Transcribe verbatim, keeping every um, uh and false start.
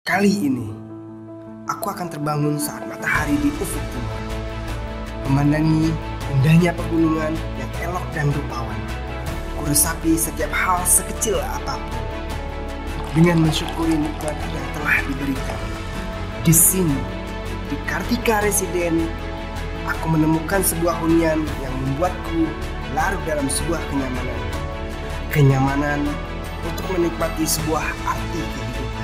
Kali ini, aku akan terbangun saat matahari di ufuk timur, memandangi indahnya pegunungan yang elok dan rupawan. Kuresapi setiap hal sekecil apapun, dengan mensyukuri nikmat yang telah diberikan. Di sini, di Kartika Residen, aku menemukan sebuah hunian yang membuatku larut dalam sebuah kenyamanan. Kenyamanan untuk menikmati sebuah arti kehidupan.